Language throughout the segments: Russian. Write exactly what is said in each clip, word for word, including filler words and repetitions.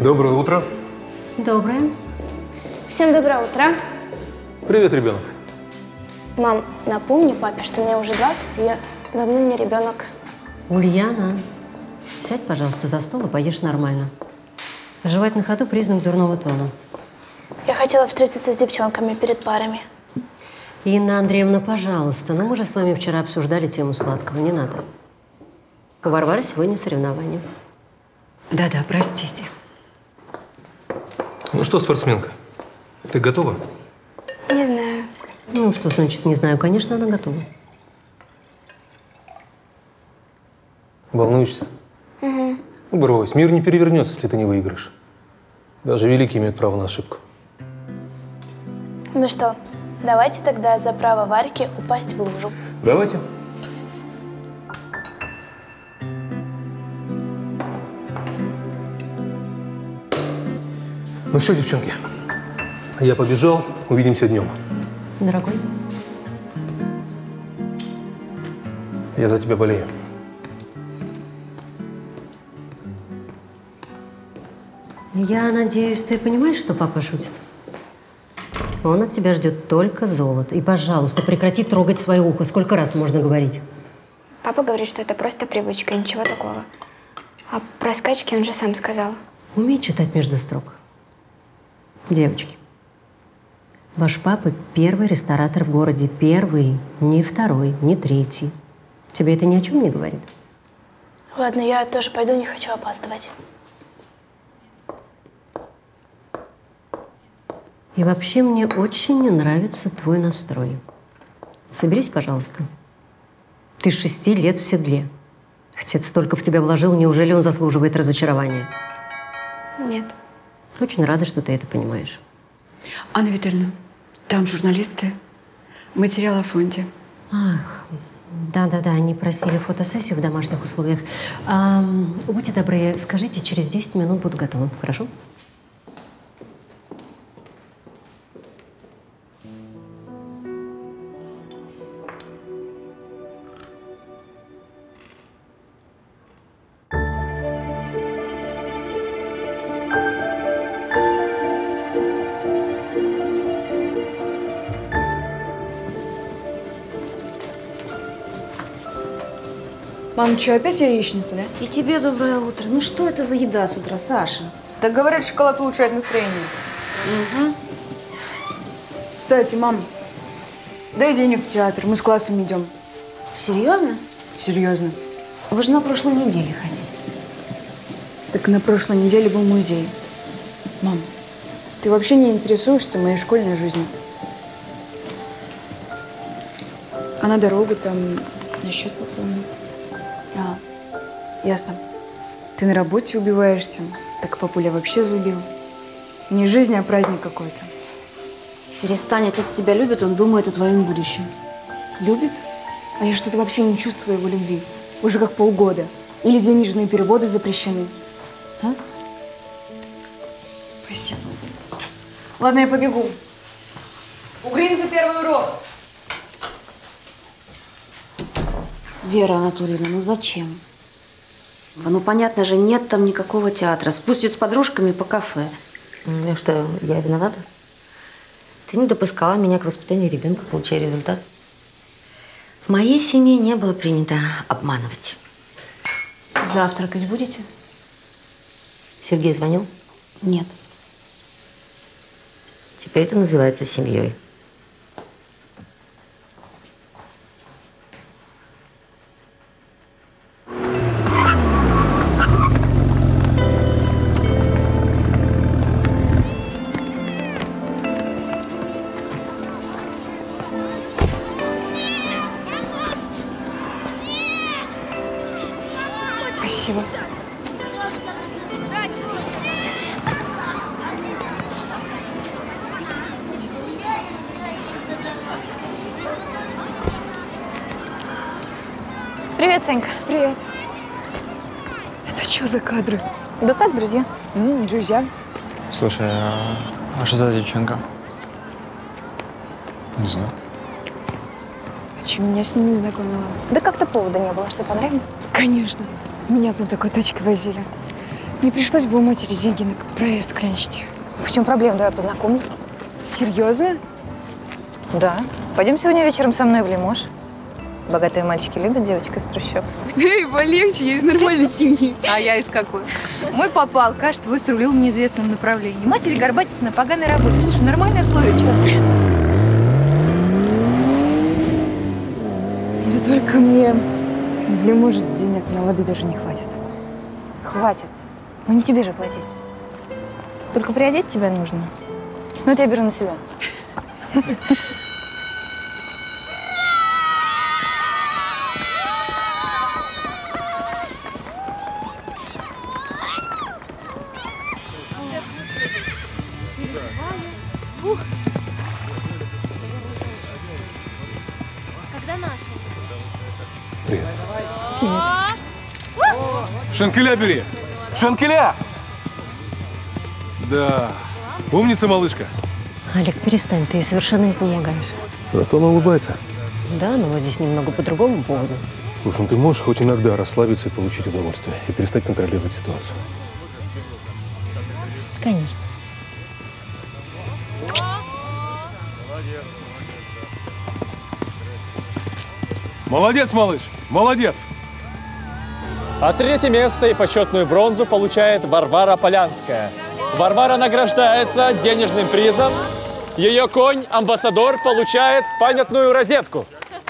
Доброе утро. Доброе. Всем доброе утро. Привет, ребенок. Мам, напомни папе, что мне уже двадцать, и я давно не ребенок. Ульяна, сядь, пожалуйста, за стол и поешь нормально. Жевать на ходу – признак дурного тона. Я хотела встретиться с девчонками перед парами. Инна Андреевна, пожалуйста, ну мы же с вами вчера обсуждали тему сладкого, не надо. У Варвары сегодня соревнования. Да-да, простите. Ну что, спортсменка, ты готова? Не знаю. Ну, что значит не знаю? Конечно, она готова. Волнуешься? Угу. Ну, брось, мир не перевернется, если ты не выиграешь. Даже великие имеют право на ошибку. Ну что, давайте тогда за право Варьки упасть в лужу. Давайте. Ну все, девчонки, я побежал, увидимся днем. Дорогой. Я за тебя болею. Я надеюсь, ты понимаешь, что папа шутит? Он от тебя ждет только золото. И, пожалуйста, прекрати трогать свое ухо. Сколько раз можно говорить? Папа говорит, что это просто привычка, ничего такого. А про скачки он же сам сказал. Умей читать между строк. Девочки, ваш папа первый ресторатор в городе. Первый, не второй, не третий. Тебе это ни о чем не говорит? Ладно, я тоже пойду, не хочу опаздывать. И вообще мне очень не нравится твой настрой. Соберись, пожалуйста. Ты с шести лет в седле. Отец столько в тебя вложил, неужели он заслуживает разочарования? Нет. Очень рада, что ты это понимаешь. Анна Витальевна, там журналисты. Материал о фонде. Ах, да-да-да, они просили фотосессию в домашних условиях. А, будьте добры, скажите, через десять минут буду готова, хорошо? Мам, что, опять яичница, да? И тебе доброе утро. Ну что это за еда с утра, Саша? Так говорят, шоколад улучшает настроение. Угу. Кстати, мам, дай денег в театр, мы с классом идем. Серьезно? Серьезно. Вы же на прошлой неделе ходили. Так на прошлой неделе был музей. Мам, ты вообще не интересуешься моей школьной жизнью? А на дорогу там на счет пополню. А, ясно. Ты на работе убиваешься. Так папуля вообще забил. Не жизнь, а праздник какой-то. Перестань, отец тебя любит, он думает о твоем будущем. Любит? А я что-то вообще не чувствую его любви. Уже как полгода. Или денежные переводы запрещены. А? Спасибо. Ладно, я побегу. Угринцу первый урок. Вера Анатольевна, ну зачем? Ну, понятно же, нет там никакого театра. Спустят с подружками по кафе. Ну что, я виновата? Ты не допускала меня к воспитанию ребенка, получая результат. В моей семье не было принято обманывать. Завтракать будете? Сергей звонил? Нет. Теперь это называется семьей. Спасибо. Привет, Санька. Привет. Это что за кадры? Да так, друзья. М, друзья. Слушай, а, а что за девчонка? Не знаю. А чем меня с ним не знакомила? Да как-то повода не было, что понравилось? Конечно. Меня бы на такой точке возили. Не пришлось бы у матери деньги на проезд клянчить. В чем проблема? Давай познакомлю. Серьезно? Да. Пойдем сегодня вечером со мной в Лимож. Богатые мальчики любят девочек из трущоб. Эй, полегче, я из нормальной семьи. А я из какой? Мой папа алкаш, твой срулил в неизвестном направлении. Матери горбатится на поганой работе. Слушай, нормальные условия, чего? Да только мне для может денег на лады даже не хватит. Хватит. Ну не тебе же платить. Только приодеть тебя нужно. Ну это я беру на себя. Привет. Шанкеля бери! Шанкеля! Да. Умница, малышка. Олег, перестань, ты совершенно не помогаешь. Зато она улыбается. Да, но здесь немного по другому поводу. Слушай, ну ты можешь хоть иногда расслабиться и получить удовольствие, и перестать контролировать ситуацию. Конечно. Молодец, малыш! Молодец! А третье место и почетную бронзу получает Варвара Полянская. Варвара награждается денежным призом. Ее конь, амбассадор, получает памятную розетку.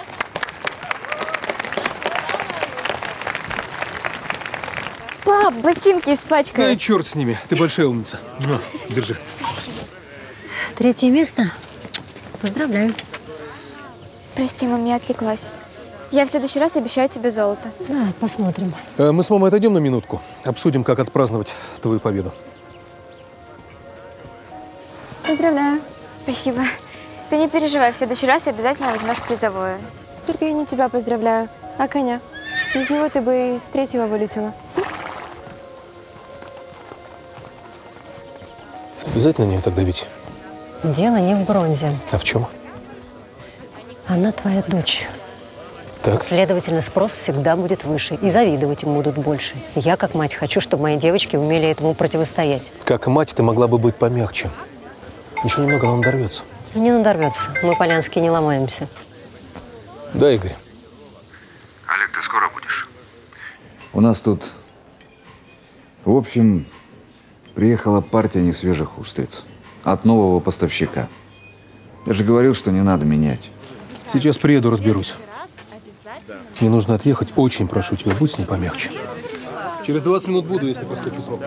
Пап, ботинки испачкают. Да и черт с ними. Ты большая умница. На, держи. Третье место. Поздравляю. Прости, мам, я отвлеклась. Я в следующий раз обещаю тебе золото. Да, посмотрим. Э, Мы с мамой отойдем на минутку. Обсудим, как отпраздновать твою победу. Поздравляю. Спасибо. Ты не переживай, в следующий раз обязательно возьмешь призовое. Только я не тебя поздравляю, а коня. Без него ты бы из третьего вылетела. Обязательно на нее так давить? Дело не в бронзе. А в чем? Она твоя дочь. Так. Следовательно, спрос всегда будет выше. И завидовать им будут больше. Я, как мать, хочу, чтобы мои девочки умели этому противостоять. Как мать, ты могла бы быть помягче. Еще немного, она надорвется. Не надорвется. Мы, Полянские, не ломаемся. Да, Игорь. Олег, ты скоро будешь? У нас тут, в общем, приехала партия несвежих устриц от нового поставщика. Я же говорил, что не надо менять. Сейчас приеду, разберусь. Мне нужно отъехать. Очень прошу тебя, будь с ней помягче. Через двадцать минут буду, если проскочу пробку.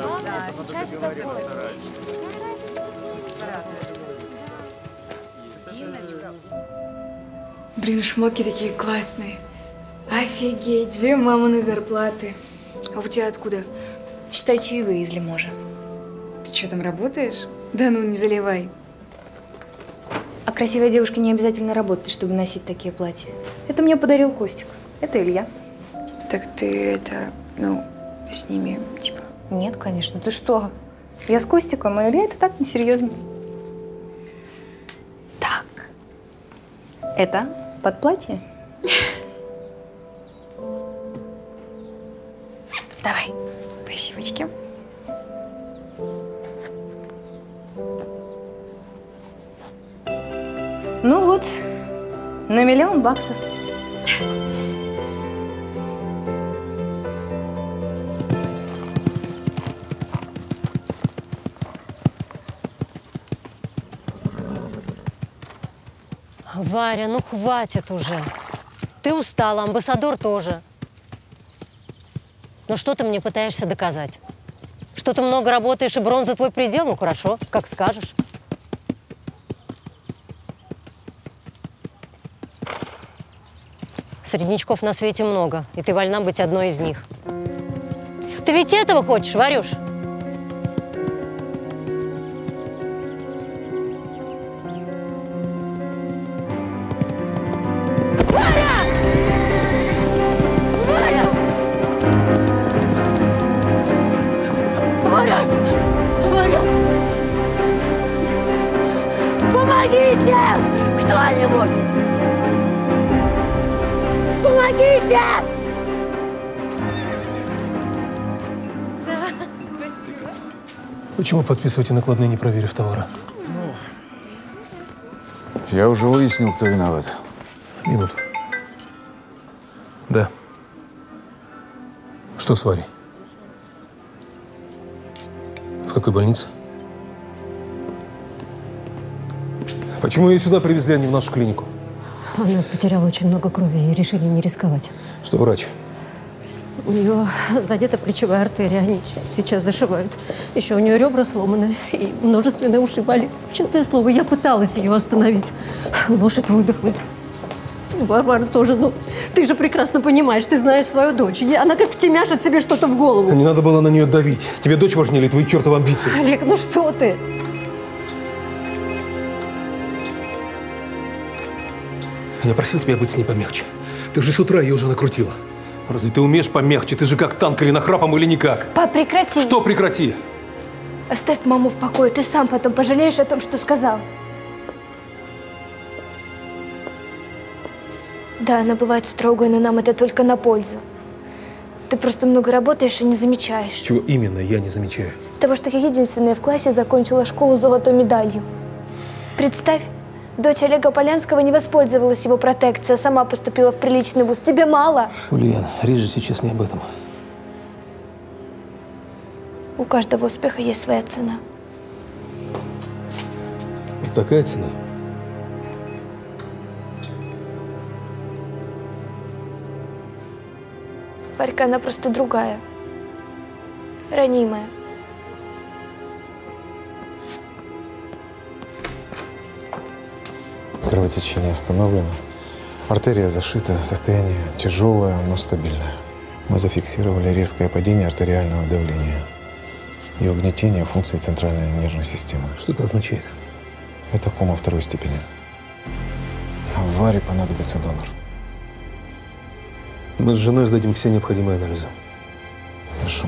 Блин, шмотки такие классные. Офигеть, две мамины зарплаты. А у тебя откуда? Считай чаевые из Лиможа. Ты что, там работаешь? Да ну, не заливай. А красивой девушке не обязательно работать, чтобы носить такие платья. Это мне подарил Костик. Это Илья. Так ты это, ну, с ними, типа… Нет, конечно. Ты что? Я с Костиком, а Илья это так несерьезно. Так. Это под платье? Давай, спасибочки. Ну вот, на миллион баксов. Варя, ну хватит уже. Ты устала, амбассадор тоже. Ну что ты мне пытаешься доказать? Что ты много работаешь и бронза твой предел? Ну хорошо, как скажешь. Среднячков на свете много, и ты вольна быть одной из них. Ты ведь этого хочешь, Варюш? Помогите! Кто-нибудь! Помогите! Да, спасибо. Почему подписываете накладные, не проверив товара? Я уже выяснил, кто виноват. Минуту. Да. Что с Варей? В какой больнице? Почему ее сюда привезли, а не в нашу клинику? Она потеряла очень много крови и решили не рисковать. Что врач? У нее задета плечевая артерия, они сейчас зашивают. Еще у нее ребра сломаны и множественные ушибали. Честное слово, я пыталась ее остановить. Лошадь выдохлась. Варвара тоже, ну, ты же прекрасно понимаешь, ты знаешь свою дочь. Я, она как втемяшит себе что-то в голову. Не надо было на нее давить. Тебе дочь важнее или твои чертовы амбиции? Олег, ну что ты? Я просил тебя быть с ней помягче. Ты же с утра ее уже накрутила. Разве ты умеешь помягче? Ты же как танк, или нахрапом, или никак. Пап, прекрати. Что прекрати? Оставь маму в покое, ты сам потом пожалеешь о том, что сказал. Да, она бывает строгой, но нам это только на пользу. Ты просто много работаешь и не замечаешь. Чего именно я не замечаю? Того, что я единственная в классе закончила школу с золотой медалью. Представь, дочь Олега Полянского не воспользовалась его протекцией, а сама поступила в приличный вуз. Тебе мало? Ульяна, речь же сейчас не об этом. У каждого успеха есть своя цена. Вот такая цена. Варька, она просто другая. Ранимая. Кровотечение остановлено. Артерия зашита. Состояние тяжелое, но стабильное. Мы зафиксировали резкое падение артериального давления и угнетение функций центральной нервной системы. Что это означает? Это кома второй степени. В Варе понадобится донор. Мы с женой сдадим все необходимые анализы. Хорошо.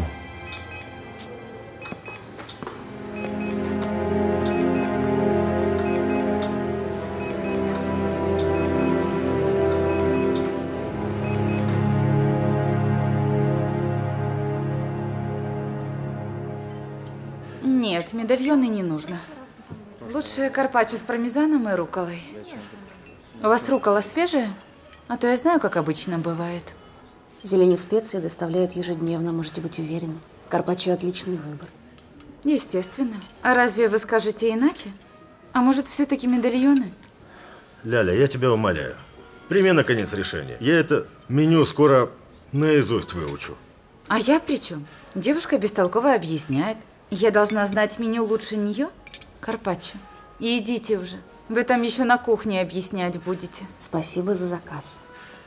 Нет, медальоны не нужно. Лучше карпаччо с пармезаном и рукколой. У вас руккола свежая? А то я знаю, как обычно бывает. Зелени специи доставляют ежедневно, можете быть уверены. Карпаччо – отличный выбор. Естественно. А разве вы скажете иначе? А может, все-таки медальоны? Ляля, я тебя умоляю. Прими, наконец, решение. Я это меню скоро наизусть выучу. А я при чем? Девушка бестолково объясняет. Я должна знать меню лучше нее? Карпаччо. И идите уже. Вы там еще на кухне объяснять будете. Спасибо за заказ.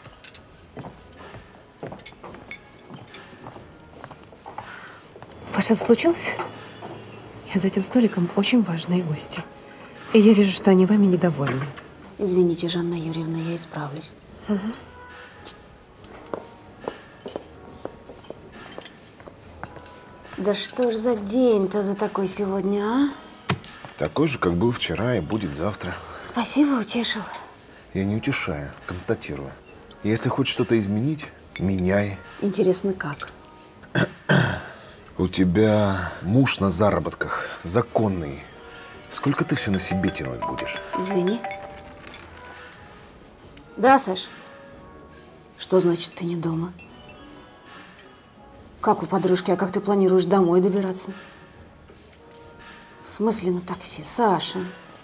У вас что-то случилось? Я за этим столиком очень важные гости. И я вижу, что они вами недовольны. Извините, Жанна Юрьевна, я исправлюсь. Угу. Да что ж за день-то за такой сегодня, а? Такой же, как был вчера и будет завтра. Спасибо, утешил. Я не утешаю, констатирую. Если хочешь что-то изменить, меняй. Интересно, как? У тебя муж на заработках, законный. Сколько ты все на себе тянуть будешь? Извини. Да, Саш? Что значит, ты не дома? Как у подружки, а как ты планируешь домой добираться? В смысле на такси, Саша?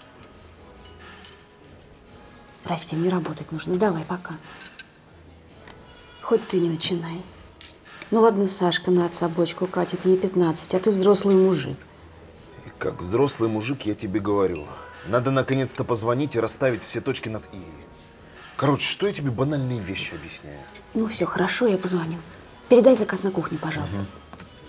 Прости, мне работать нужно. Давай, пока. Хоть ты не начинай. Ну ладно, Сашка на отца бочку катит, ей пятнадцать, а ты взрослый мужик. И как взрослый мужик я тебе говорю. Надо наконец-то позвонить и расставить все точки над «и». Короче, что я тебе банальные вещи объясняю? Ну все, хорошо, я позвоню. Передай заказ на кухню, пожалуйста. Угу.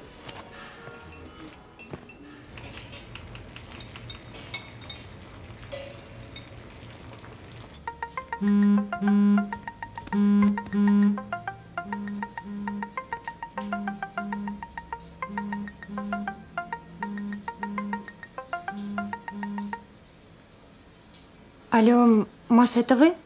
Алло, Маша, это вы?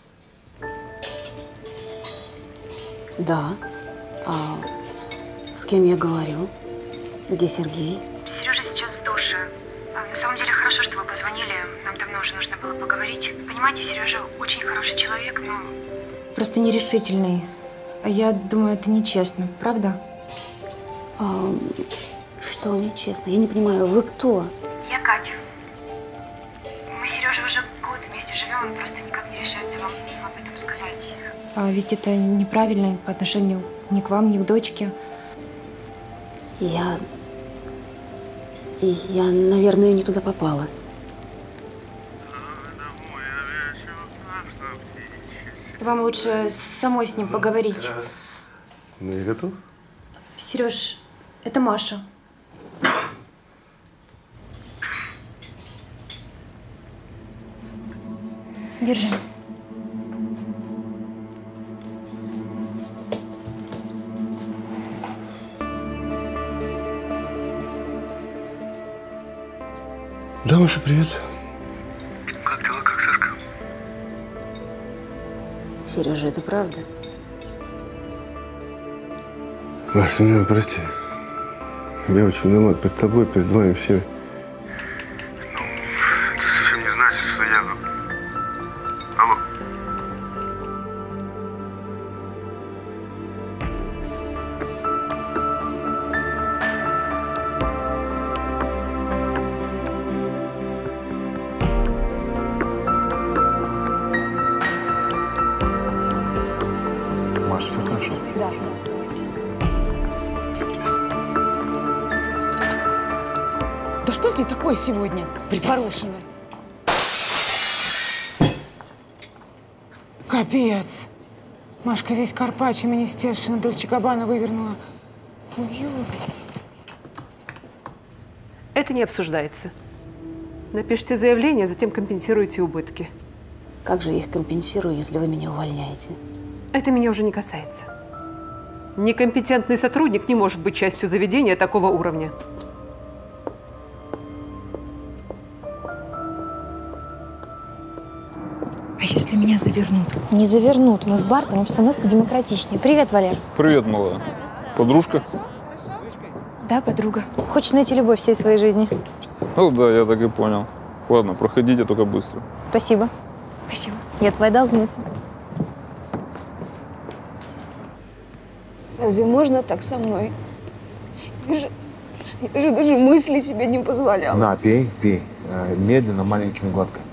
Да. А с кем я говорю? Где Сергей? Сережа сейчас в душе. Слушай, на самом деле хорошо, что вы позвонили. Нам давно уже нужно было поговорить. Понимаете, Сережа очень хороший человек, но… Просто нерешительный. А я думаю, это нечестно, правда? А, что нечестно? Я не понимаю, вы кто? Я Катя. Мы с Сережей уже год вместе живем, он просто никак не решается вам об этом сказать. А ведь это неправильно по отношению ни к вам, ни к дочке. Я… Я, наверное, не туда попала. Вам лучше самой с ним поговорить. Ну, я готов? Сереж, это Маша. Держи. Да, Маша, привет. Как дела, как Сашка? Сережа, это правда? Маша, ты меня прости. Я очень виноват перед тобой, перед вами всеми. Это совсем не значит, что я… Алло. Маш, все хорошо? Да. Да что с ней такое сегодня, припорошенная? Капец. Машка весь Карпаччо, Министершина, Дольче Габбана вывернула. Ой-ой. Это не обсуждается. Напишите заявление, затем компенсируйте убытки. Как же я их компенсирую, если вы меня увольняете? Это меня уже не касается. Некомпетентный сотрудник не может быть частью заведения такого уровня. А если меня завернут? Не завернут. Мы в бар, там обстановка демократичнее. Привет, Валер. Привет, малая. Подружка? Да, подруга. Хочешь найти любовь всей своей жизни? Ну да, я так и понял. Ладно, проходите, только быстро. Спасибо. Спасибо. Я твоя должница. Разве можно так со мной? Я же, я же даже мысли себе не позволяла. На, пей, пей. Э, Медленно, маленькими глотками.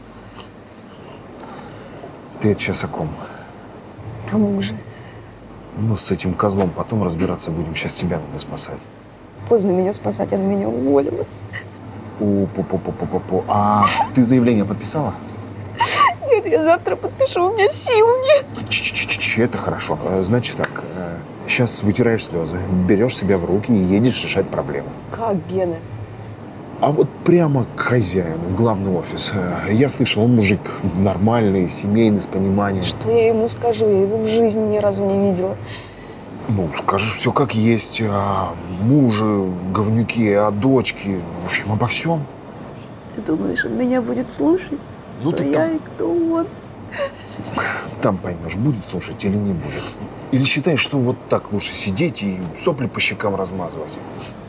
Ты это сейчас о ком? О муже. Ну, с этим козлом потом разбираться будем. Сейчас тебя надо спасать. Поздно меня спасать, она меня уволила. У-пу-пу-пу-пу-пу. А ты заявление подписала? Нет, я завтра подпишу, у меня сил нет. Ч-ч-ч-ч, это хорошо. Э, Значит так, э, сейчас вытираешь слезы, берешь себя в руки и едешь решать проблему. Как, Гена? А вот прямо к хозяину, в главный офис. Э, Я слышал, он мужик нормальный, семейный, с пониманием. Что я ему скажу? Я его в жизни ни разу не видела. Ну, скажешь все как есть. О муже, говнюке, о дочке. В общем, обо всем. Ты думаешь, он меня будет слушать? Ну, кто ты я там- и кто он? Там поймешь, будет слушать или не будет. Или считаешь, что вот так лучше сидеть и сопли по щекам размазывать?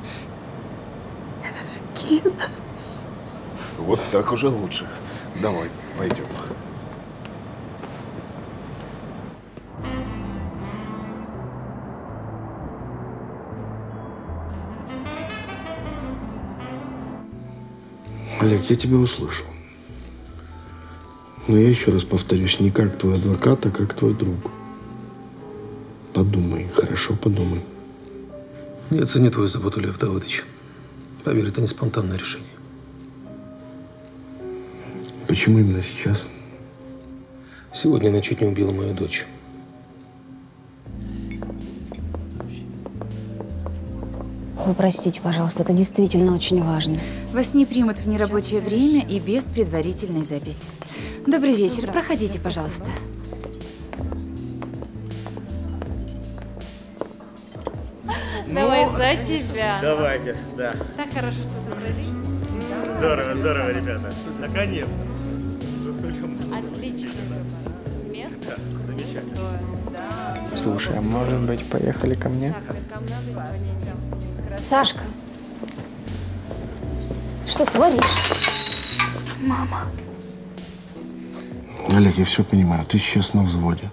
Гена. Вот так уже лучше. Давай, пойдем. Олег, я тебя услышал. Но я еще раз повторюсь, не как твой адвокат, а как твой друг. Подумай, хорошо подумай. Я ценю твою заботу, Лев Давыдович. Поверь, это не спонтанное решение. Почему именно сейчас? Сегодня она чуть не убила мою дочь. Вы простите, пожалуйста, это действительно очень важно. Вас не примут в нерабочее время и без предварительной записи. Добрый вечер. Проходите, пожалуйста. Давай за тебя. Давайте, да. Так хорошо, что собрались. Здорово, здорово, ребята. Наконец-то. Уже сколько мы? Отлично. Место? Да, замечательно. Слушай, а может быть, поехали ко мне? Сашка. Что творишь? Мама. Олег, я все понимаю, ты сейчас на взводе.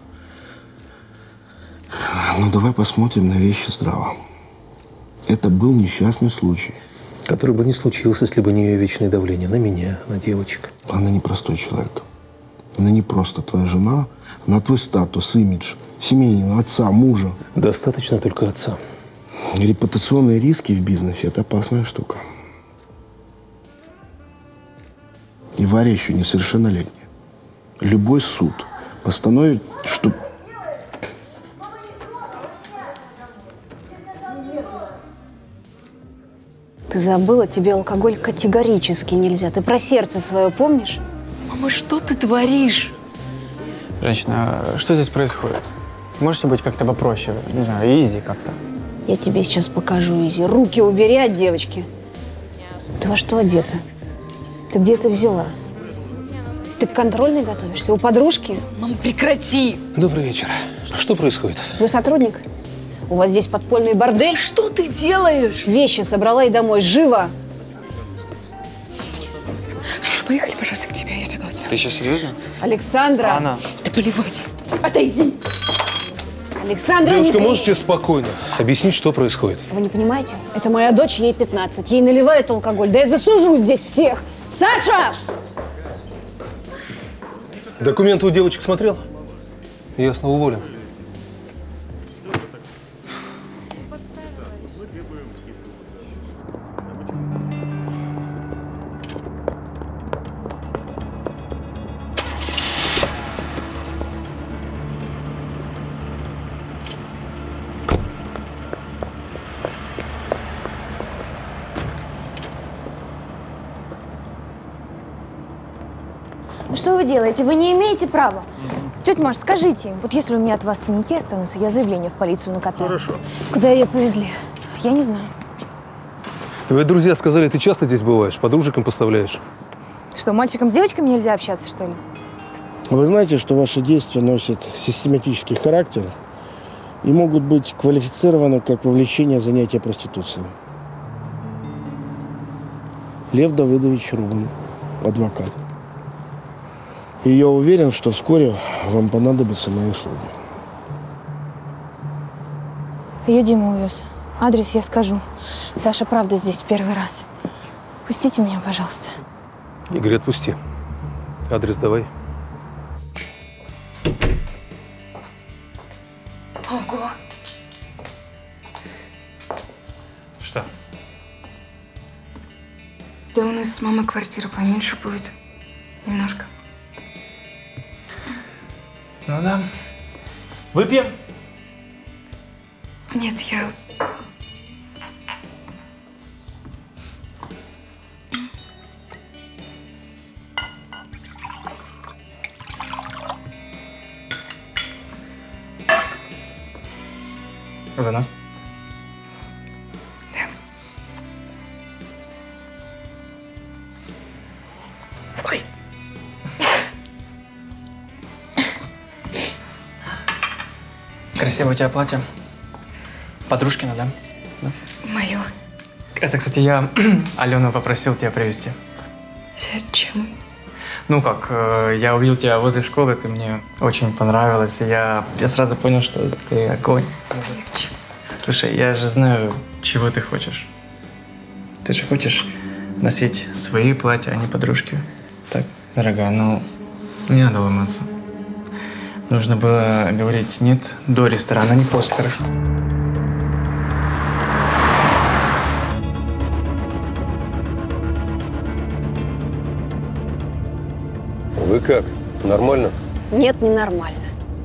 Ну, давай посмотрим на вещи здраво. Это был несчастный случай. Который бы не случился, если бы не ее вечное давление на меня, на девочек. Она не простой человек. Она не просто твоя жена, она твой статус, имидж, семьянина, отца, мужа. Достаточно только отца. Репутационные риски в бизнесе – это опасная штука. И Варя еще несовершеннолетняя. Любой суд постановит, что… Ты забыла, тебе алкоголь категорически нельзя. Ты про сердце свое помнишь? Мама, что ты творишь? Женщина, что здесь происходит? Можете быть как-то попроще? Не знаю, изи как-то. Я тебе сейчас покажу, Изи. Руки убери от девочки. Ты во что одета? Ты где это взяла? Ты к контрольной готовишься? У подружки? Мама, прекрати! Добрый вечер. Что происходит? Вы сотрудник? У вас здесь подпольный бордель? Что ты делаешь? Вещи собрала и домой. Живо! Слушай, поехали, пожалуйста, к тебе. Я согласна. Ты сейчас серьезно? Александра! Анна. Да поливать. Отойди! Александра, Девушка, не смей- можете спокойно объяснить, что происходит? Вы не понимаете? Это моя дочь, ей пятнадцать. Ей наливают алкоголь. Да я засужу здесь всех! Саша! Документы у девочек смотрел? Ясно, уволен. Ну что вы делаете? Вы не имеете права. Тетя Маш, скажите им, вот если у меня от вас синяки останутся, я заявление в полицию накатаю. Хорошо. Куда ее повезли? Я не знаю. Твои друзья сказали, ты часто здесь бываешь, подружек им поставляешь. Что, мальчикам с девочками нельзя общаться, что ли? Вы знаете, что ваши действия носят систематический характер и могут быть квалифицированы как вовлечение в занятия проституцией. Лев Давыдович Рубин, адвокат. И я уверен, что вскоре вам понадобятся мои услуги. Ее Дима увез. Адрес я скажу. Саша, правда, здесь в первый раз. Пустите меня, пожалуйста. Игорь, отпусти. Адрес давай. Ого! Что? Да у нас с мамой квартира поменьше будет. Немножко. Ну да. Выпьем? Нет, я… За нас. Ой. Красивое у тебя платье. Подружкина, да? Да. Мое. Это, кстати, я Алену попросил тебя привезти. Зачем? Ну как, э, я увидел тебя возле школы, ты мне очень понравилась, и я, я сразу понял, что ты огонь. Слушай, я же знаю, чего ты хочешь. Ты же хочешь носить свои платья, а не подружки. Так, дорогая, ну, не надо ломаться. Нужно было говорить «нет» до ресторана, а не после, хорошо? Вы как? Нормально? Нет, ненормально.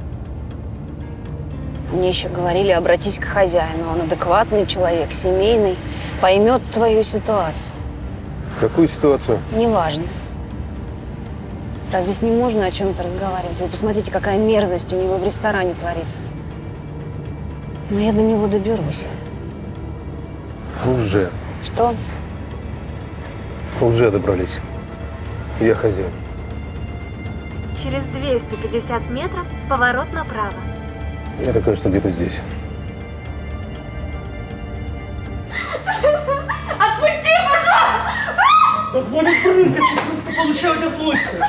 Мне еще говорили, обратись к хозяину. Он адекватный человек, семейный, поймет твою ситуацию. Какую ситуацию? Неважно. Разве с ним можно о чем-то разговаривать? Вы посмотрите, какая мерзость у него в ресторане творится. Но я до него доберусь. Уже. Что? Уже добрались. Я хозяин. Через двести пятьдесят метров поворот направо. Это, кажется, где-то здесь. Отпусти, пожалуйста! Хватит прыгаться, просто получай удовольствие.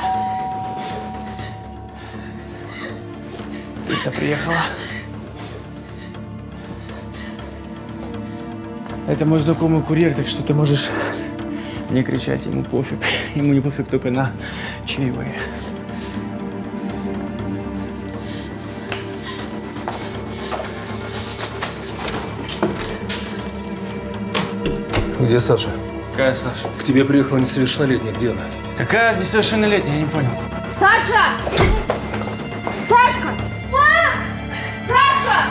Пицца приехала. Это мой знакомый курьер, так что ты можешь не кричать, ему пофиг. Ему не пофиг только на чаевые. Где Саша? Какая Саша? К тебе приехала несовершеннолетняя. Где она? Какая несовершеннолетняя? Я не понял. Саша! Сашка! Мам! Саша!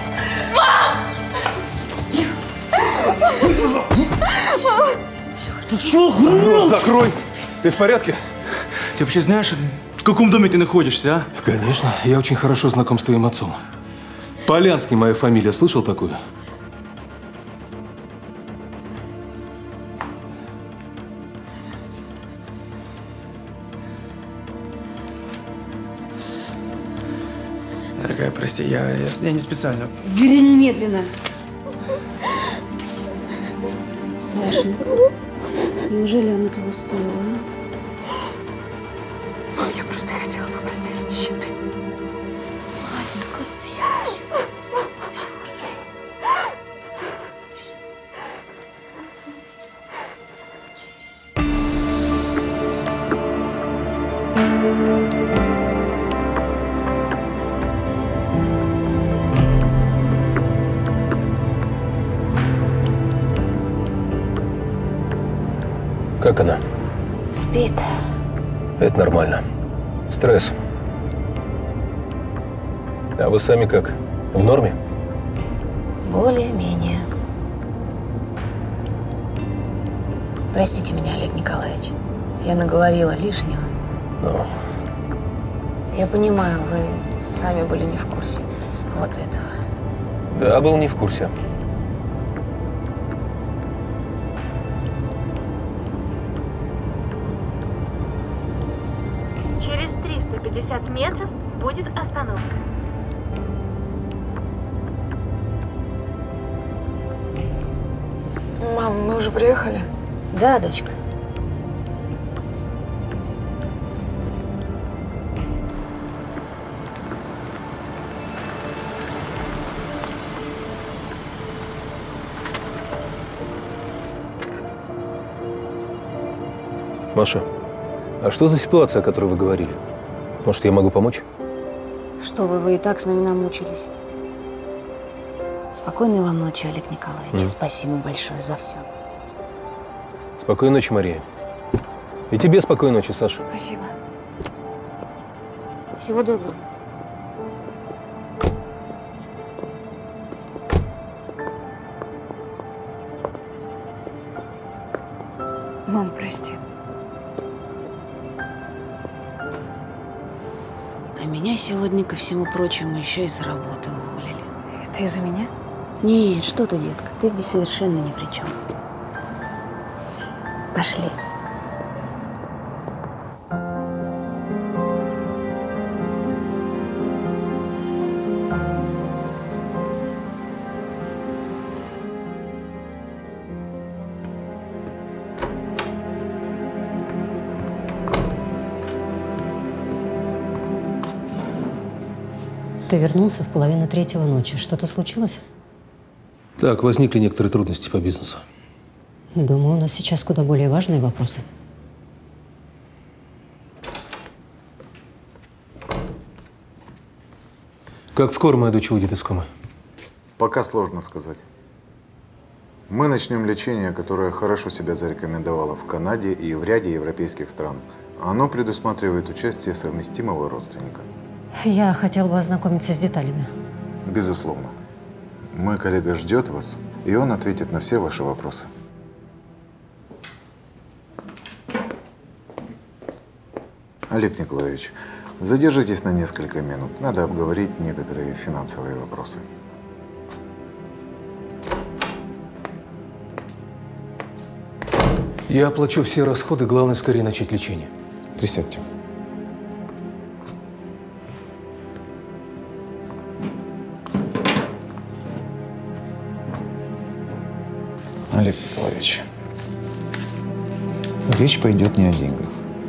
Мам! Ты что, охренел? Закрой! Ты в порядке? Ты вообще знаешь, в каком доме ты находишься, а? Конечно. Я очень хорошо знаком с твоим отцом. Полянский моя фамилия. Слышал такую? Дорогая, прости, я, я, я не специально. Бери немедленно. Сашенька, неужели оно того стоило, а? Я просто хотела выбраться из нищеты. Как она? Спит. Это нормально. Стресс. А вы сами как? В норме? Более-менее. Простите меня, Олег Николаевич. Я наговорила лишнего. Ну. Я понимаю, вы сами были не в курсе вот этого. Да, был не в курсе. Через триста пятьдесят метров будет остановка. Мам, мы уже приехали? Да, дочка. Маша, а что за ситуация, о которой вы говорили? Может, я могу помочь? Что вы, вы и так с нами намучились. Спокойной вам ночи, Олег Николаевич. Mm. Спасибо большое за все. Спокойной ночи, Мария. И тебе спокойной ночи, Саша. Спасибо. Всего доброго. Мам, прости. А меня сегодня, ко всему прочему, еще и с работы уволили. Это из-за меня? Нет, что ты, детка, ты здесь совершенно ни при чем. Пошли. Ты вернулся в половину третьего ночи. Что-то случилось? Так, возникли некоторые трудности по бизнесу. Думаю, у нас сейчас куда более важные вопросы. Как скоро моя дочь выйдет из комы? Пока сложно сказать. Мы начнем лечение, которое хорошо себя зарекомендовало в Канаде и в ряде европейских стран. Оно предусматривает участие совместимого родственника. Я хотела бы ознакомиться с деталями. Безусловно. Мой коллега ждет вас, и он ответит на все ваши вопросы. Олег Николаевич, задержитесь на несколько минут. Надо обговорить некоторые финансовые вопросы. Я оплачу все расходы, главное скорее начать лечение. Присядьте. Олег Николаевич, речь пойдет не о деньгах.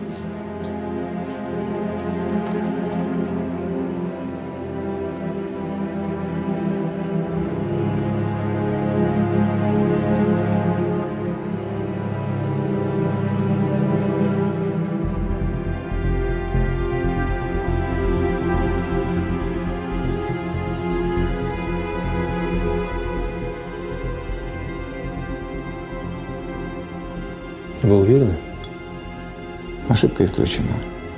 Вы уверены? Ошибка исключена.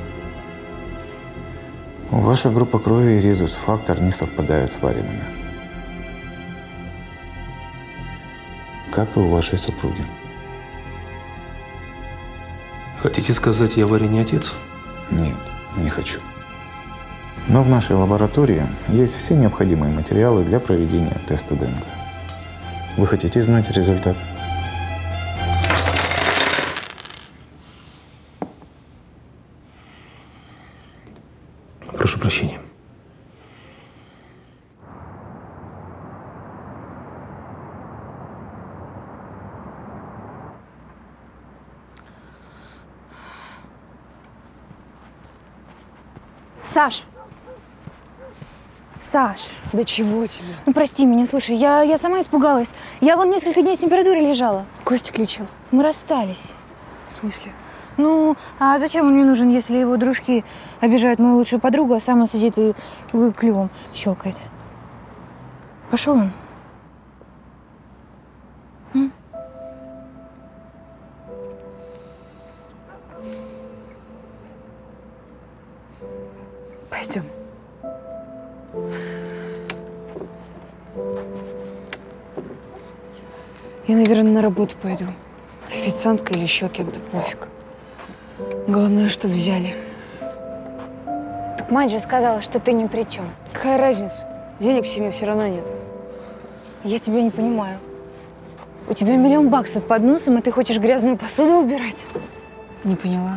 Ваша группа крови и резус-фактор не совпадают с Вариными. Как и у вашей супруги. Хотите сказать, я Варе не отец? Нет, не хочу. Но в нашей лаборатории есть все необходимые материалы для проведения теста ДНК. Вы хотите знать результат? Прошу прощения. Саш! Саш! Да чего тебе? Ну, прости меня, слушай, я, я сама испугалась. Я вон несколько дней с температурой лежала. Костик лечил. Мы расстались. В смысле? Ну, а зачем он мне нужен, если его дружки обижают мою лучшую подругу, а сам он сидит и клювом щелкает? Пошел он. М? Пойдем. Я, наверное, на работу пойду. Официанткой или еще кем-то, пофиг. Главное, чтобы взяли. Так мать же сказала, что ты ни при чем. Какая разница? Денег в семье все равно нет. Я тебя не понимаю. У тебя миллион баксов под носом, и ты хочешь грязную посуду убирать? Не поняла.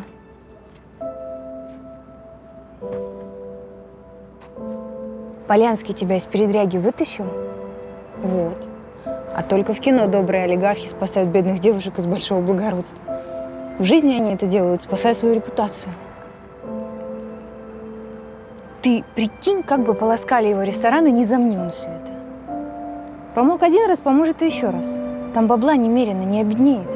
Полянский тебя из передряги вытащил? Вот. А только в кино добрые олигархи спасают бедных девушек из большого благородства. В жизни они это делают, спасая свою репутацию. Ты прикинь, как бы полоскали его рестораны, не замни он все это. Помог один раз, поможет и еще раз. Там бабла немерено, не обеднеет.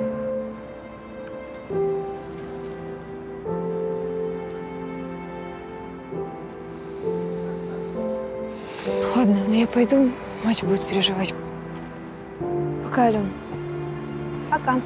Ладно, ну я пойду. Мать будет переживать. Пока, Ален. Пока.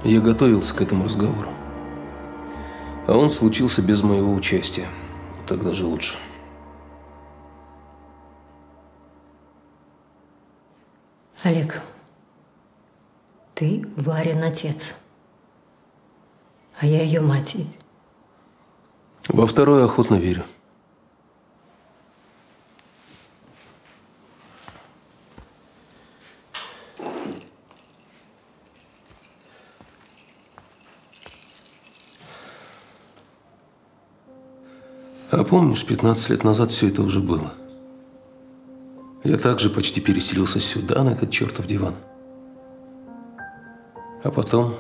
Я готовился к этому разговору. А он случился без моего участия. Так даже лучше. Олег, ты Варин отец, а я ее мать. Во второе охотно верю. А помнишь, пятнадцать лет назад все это уже было? Я также почти переселился сюда, на этот чертов диван. А потом…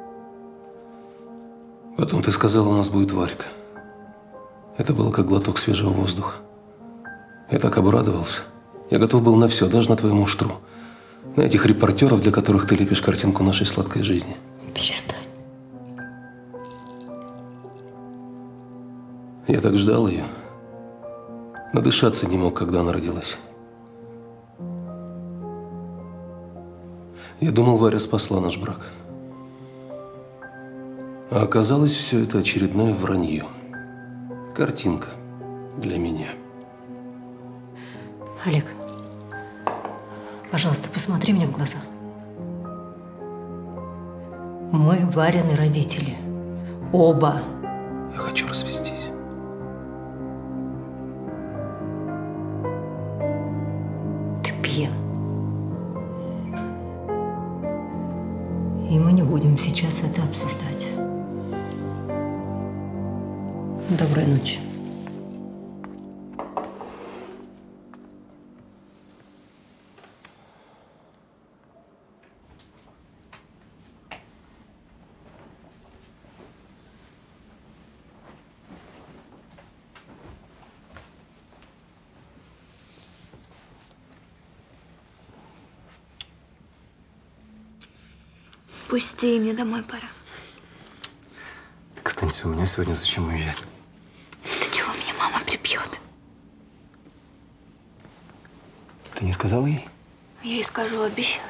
Потом ты сказала, у нас будет Варька. Это было как глоток свежего воздуха. Я так обрадовался. Я готов был на все, даже на твою муштру. На этих репортеров, для которых ты лепишь картинку нашей сладкой жизни. Перестань. Я так ждал ее. Надышаться не мог, когда она родилась. Я думал, Варя спасла наш брак. А оказалось, все это очередное вранье. Картинка для меня. Олег, пожалуйста, посмотри мне в глаза. Мы Варины родители. Оба. Я хочу развестись. Ты пьян. И мы не будем сейчас это обсуждать. Доброй ночи. Пусти, мне домой пора. Так останься у меня сегодня, зачем уезжать? Ты чего, меня мама прибьет? Ты не сказала ей? Я ей скажу, обещаю.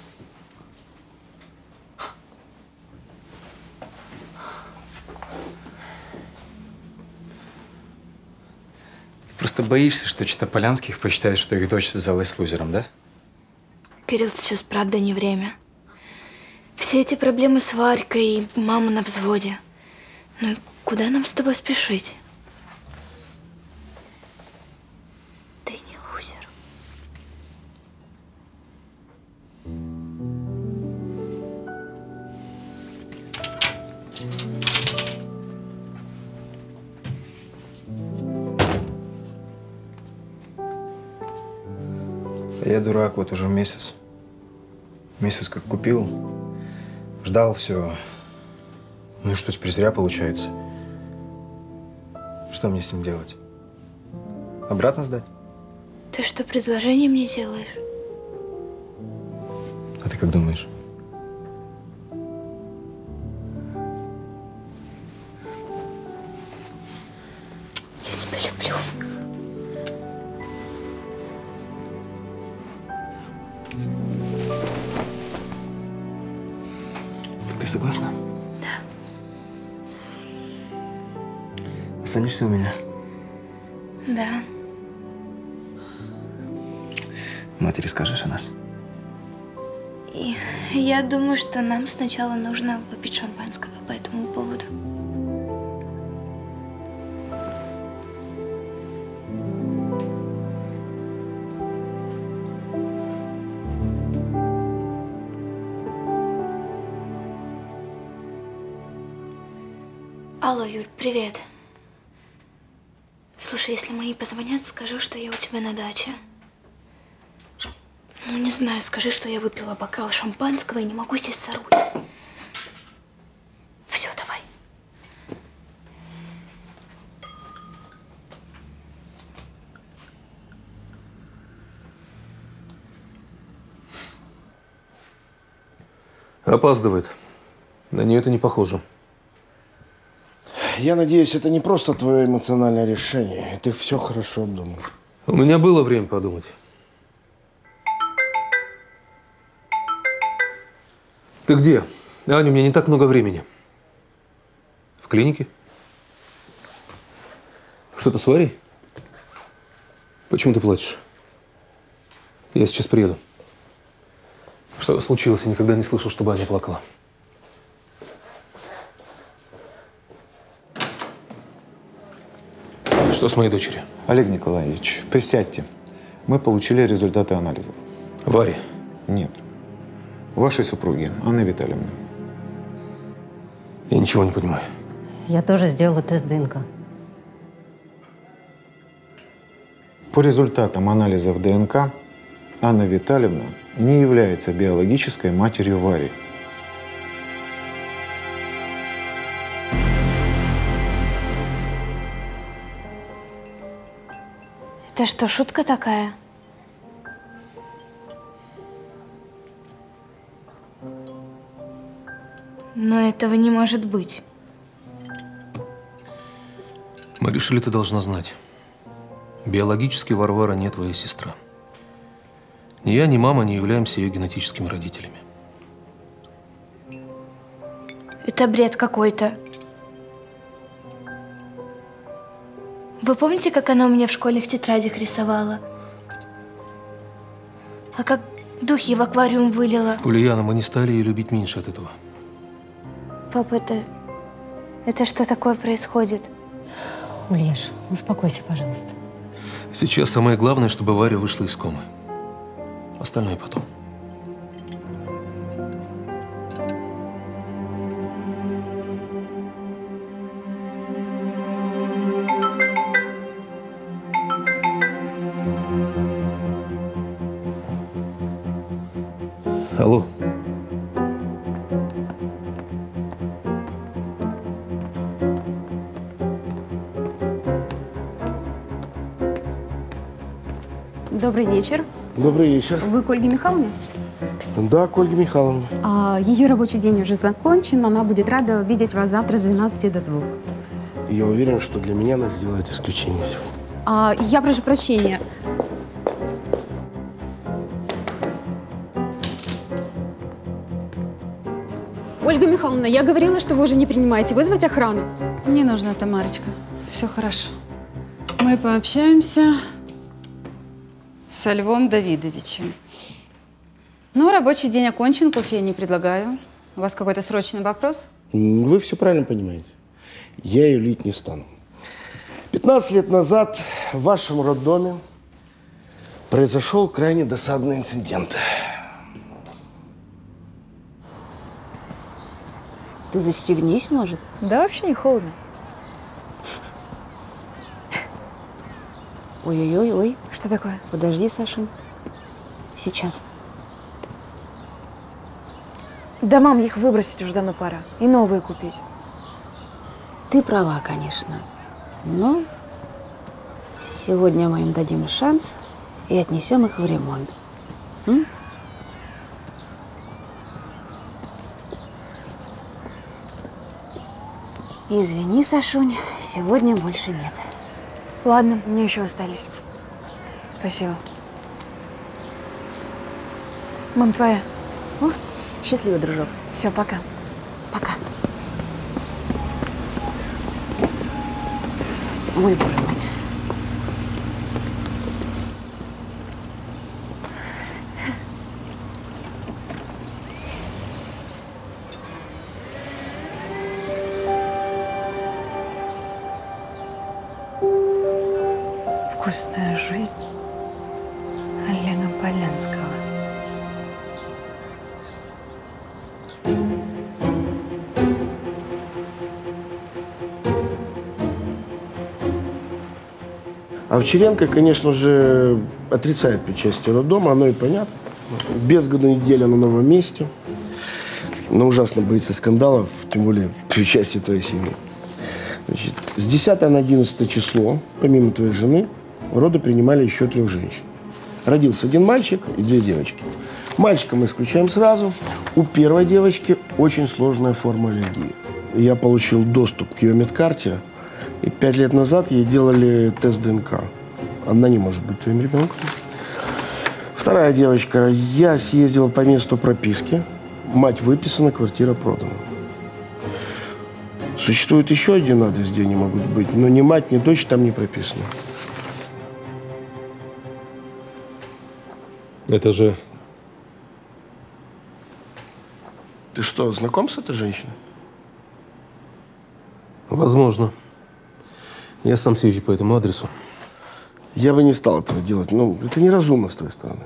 Просто боишься, что чита Полянских посчитает, что их дочь связалась с лузером, да? Кирилл, сейчас правда не время. Все эти проблемы с Варькой и мама на взводе. Ну и куда нам с тобой спешить? Ты не лузер. Я дурак, вот уже месяц. Месяц как купил. Ждал все. Ну и что теперь зря получается? Что мне с ним делать? Обратно сдать? Ты что, предложение мне делаешь? А ты как думаешь? Я тебя люблю. Так ты согласна? Да. Останешься у меня? Да. Матери скажешь о нас? И я думаю, что нам сначала нужно выпить шампанского по этому поводу. Алло, Юль, привет. Слушай, если мои позвонят, скажи, что я у тебя на даче. Ну, не знаю, скажи, что я выпила бокал шампанского и не могу сесть за руль. Все, давай. Опаздывает. На нее это не похоже. Я надеюсь, это не просто твое эмоциональное решение. Ты все хорошо обдумал. У меня было время подумать. Ты где? Аня, у меня не так много времени. В клинике? Что-то с Варей? Почему ты плачешь? Я сейчас приеду. Что случилось? Я никогда не слышал, чтобы Аня плакала. Что с моей дочерью? Олег Николаевич, присядьте. Мы получили результаты анализов. Варе? Нет. Вашей супруги, Анны Витальевны. Я ничего не понимаю. Я тоже сделала тест ДНК. По результатам анализов ДНК Анна Витальевна не является биологической матерью Вари. Это что, шутка такая? Но этого не может быть. Мы решили, ты должна знать. Биологически Варвара не твоя сестра. Ни я, ни мама не являемся ее генетическими родителями. Это бред какой-то. Вы помните, как она у меня в школьных тетрадях рисовала? А как духи в аквариум вылила? Ульяна, мы не стали ее любить меньше от этого. Папа, это… Это что такое происходит? Ульяш, успокойся, пожалуйста. Сейчас самое главное, чтобы Варя вышла из комы. Остальное потом. Алло. Добрый вечер. Добрый вечер. Вы к Ольге Михайловне? Да, к Ольге Михайловне. А, ее рабочий день уже закончен. Она будет рада видеть вас завтра с двенадцати до двух. Я уверен, что для меня она сделает исключение сегодня. А, я прошу прощения. Ольга Михайловна, я говорила, что вы уже не принимаете. Вызвать охрану? Не нужно, Тамарочка. Все хорошо. Мы пообщаемся со Львом Давидовичем. Ну, рабочий день окончен, кофе я не предлагаю. У вас какой-то срочный вопрос? Вы все правильно понимаете. Я ее лить не стану. пятнадцать лет назад в вашем роддоме произошел крайне досадный инцидент. Ты застегнись, может? Да, вообще не холодно. Ой-ой-ой-ой. Что такое? Подожди, Сашунь. Сейчас. Да, мам, их выбросить уже давно пора. И новые купить. Ты права, конечно. Но сегодня мы им дадим шанс и отнесем их в ремонт. М? Извини, Сашунь, сегодня больше нет. Ладно, мне еще остались. Спасибо. Мам, твоя. О, счастливо, дружок. Все, пока. Пока. Ой, боже мой. Вкусная жизнь Олега Полянского. Овчаренко, конечно же, отрицает причастие роддома, оно и понятно. Без году недели на новом месте. Но ужасно боится скандалов, тем более при участии твоей семьи. Значит, с десятого на одиннадцатое число, помимо твоей жены, роды принимали еще трех женщин. Родился один мальчик и две девочки. Мальчика мы исключаем сразу. У первой девочки очень сложная форма аллергии. Я получил доступ к ее медкарте, и пять лет назад ей делали тест ДНК. Она не может быть твоим ребенком. Вторая девочка. Я съездил по месту прописки. Мать выписана, квартира продана. Существует еще один адрес, где они могут быть, но ни мать, ни дочь там не прописаны. Это же… Ты что, знаком с этой женщиной? Возможно. Я сам съезжу по этому адресу. Я бы не стал этого делать. Ну, это неразумно с твоей стороны.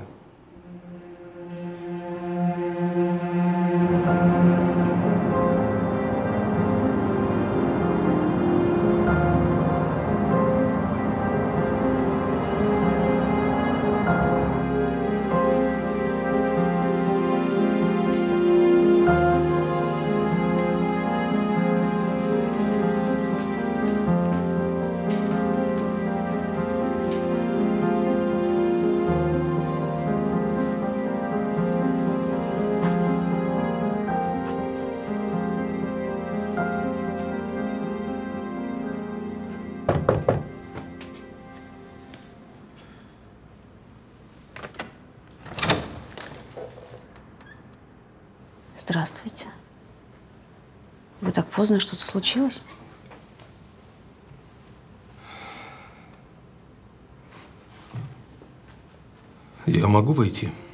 Здравствуйте. Вы так поздно, что-то случилось? Я могу войти?